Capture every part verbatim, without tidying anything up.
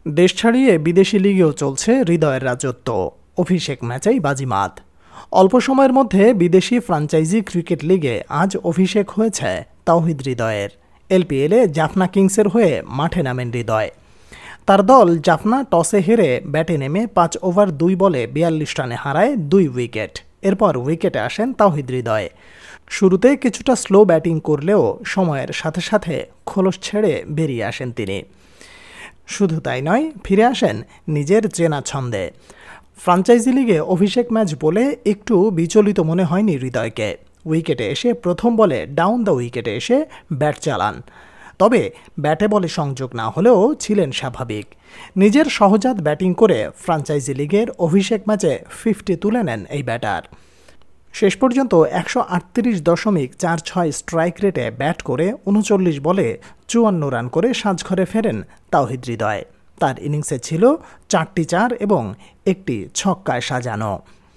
দেশ ছাড়িয়ে বিদেশি লিগেও চলছে হৃদয়ের রাজত্ব। অভিষেক ম্যাচেই বাজিমাত। অল্প সময়ের মধ্যে বিদেশি ফ্র্যাঞ্চাইজি ক্রিকেট লিগে আজ অভিষেক হয়েছে তাওহিদ হৃদয়ের। এলপিএলে জাফনা কিংসের হয়ে মাঠে নামেন হৃদয়। তার দল জাফনা টসে হেরে ব্যাটে নেমে পাঁচ ওভার দুই বলে বিয়াল্লিশ রানে হারায় দুই উইকেট। এরপর উইকেটে আসেন তাওহিদ হৃদয়। শুরুতে কিছুটা স্লো ব্যাটিং করলেও সময়ের সাথে সাথে খোলস ছেড়ে বেরিয়ে আসেন তিনি। শুধু তাই নয়, ফিরে আসেন নিজের চেনা ছন্দে। ফ্র্যাঞ্চাইজি লিগে অভিষেক ম্যাচ বলে একটু বিচলিত মনে হয়নি হৃদয়কে। উইকেটে এসে প্রথম বলে ডাউন দ্য উইকেটে এসে ব্যাট চালান। তবে ব্যাটে বলে সংযোগ না হলেও ছিলেন স্বাভাবিক। নিজের সহজাত ব্যাটিং করে ফ্র্যাঞ্চাইজি লিগের অভিষেক ম্যাচে ফিফটি তুলে নেন এই ব্যাটার। শেষ পর্যন্ত একশো আটত্রিশ দশমিক চার ছয় স্ট্রাইক রেটে ব্যাট করে উনচল্লিশ বলে চুয়ান্ন রান করে সাজঘরে ফেরেন তাওহিদ হৃদয়। তার ইনিংসে ছিল চারটি চার এবং একটি ছক্কায় সাজানো।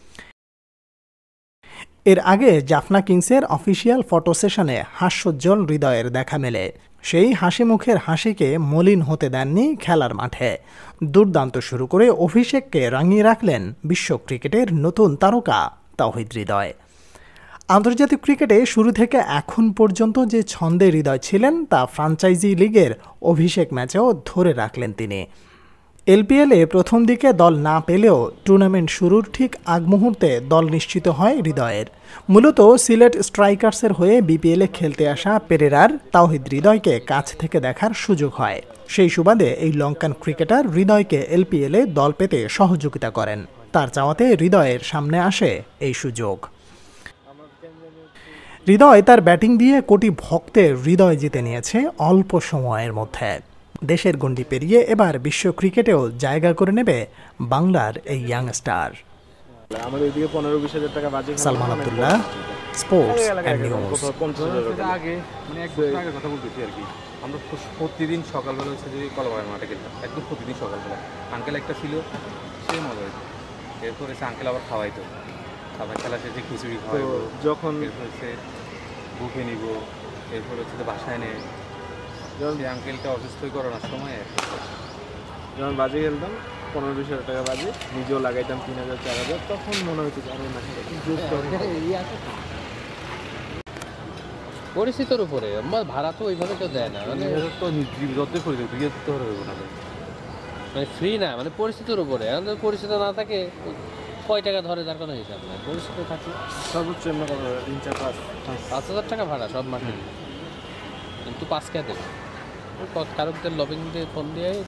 এর আগে জাফনা কিংসের অফিসিয়াল ফটো সেশনে হাস্যোজ্জ্বল হৃদয়ের দেখা মেলে। সেই হাসি মুখের হাসিকে মলিন হতে দেননি খেলার মাঠে। দুর্দান্ত শুরু করে অভিষেককে রাঙিয়ে রাখলেন বিশ্ব ক্রিকেটের নতুন তারকা তাওহিদ হৃদয়। আন্তর্জাতিক ক্রিকেটে শুরু থেকে এখন পর্যন্ত যে ছন্দে হৃদয় ছিলেন তা ফ্র্যাঞ্চাইজি লিগের অভিষেক ম্যাচেও ধরে রাখলেন তিনি। এলপিএলে প্রথম দিকে দল না পেলেও টুর্নামেন্ট শুরুর ঠিক আগ মুহূর্তে দল নিশ্চিত হয় হৃদয়ের। মূলত সিলেট স্ট্রাইকার্সের হয়ে বিপিএলে খেলতে আসা পেরেরার তাওহিদ হৃদয়কে কাছ থেকে দেখার সুযোগ হয়। সেই সুবাদে এই লঙ্কান ক্রিকেটার হৃদয়কে এলপিএলে দল পেতে সহযোগিতা করেন। তার চাওয়াতে হৃদয়ের সামনে আসে এই সুযোগ। হৃদয় তার ব্যাটিং দিয়ে কোটি ভক্তের হৃদয় জিতে নিয়েছে অল্প সময়ের মধ্যে। দেশের গণ্ডি পেরিয়ে এবার বিশ্ব ক্রিকেটেও জায়গা করে নেবে বাংলার এই youngster. Salman Abdullah, sports and news. আমরা প্রতিদিন সকালবেলা হচ্ছে যে কলাবাগান মাঠে গেলাম, একদম প্রতিদিন সকালবেলা। আঙ্কেল একটা ছিল, সে মজা হইতো। এরপর এসে আঙ্কেল আবার খাওয়াইতো, আবার খেলা শেষে খিচুড়ি খাওয়াইবো, যখন এরপর হচ্ছে বুকে নিব, এরপর হচ্ছে বাসায় নেয়। যখন আঙ্কেলটা অসুস্থ করানোর সময় যখন বাজি খেলতাম পনেরো বিশ হাজার টাকা বাজি, নিজেও লাগাইতাম তিন হাজার চার হাজার, তখন মনে হতো যে আমি না পরিস্থিতির উপরে ভাড়া তো ওইভাবে কেউ দেয় না, মানে তো যতই করে দেবো বিয়ে তো হবে না, মানে ফ্রি না, মানে পরিস্থিতির উপরে। আমাদের পরিস্থিতি না থাকে কয় টাকা ধরে তার কোনো হিসাব নাই। পরিস্থিতি থাকে সর্বোচ্চ তিন চার পাঁচ পাঁচ হাজার টাকা ভাড়া সব মাসে, কিন্তু পাঁচ কে দেবে কারোর লবিং দিয়ে ফোন দিয়ে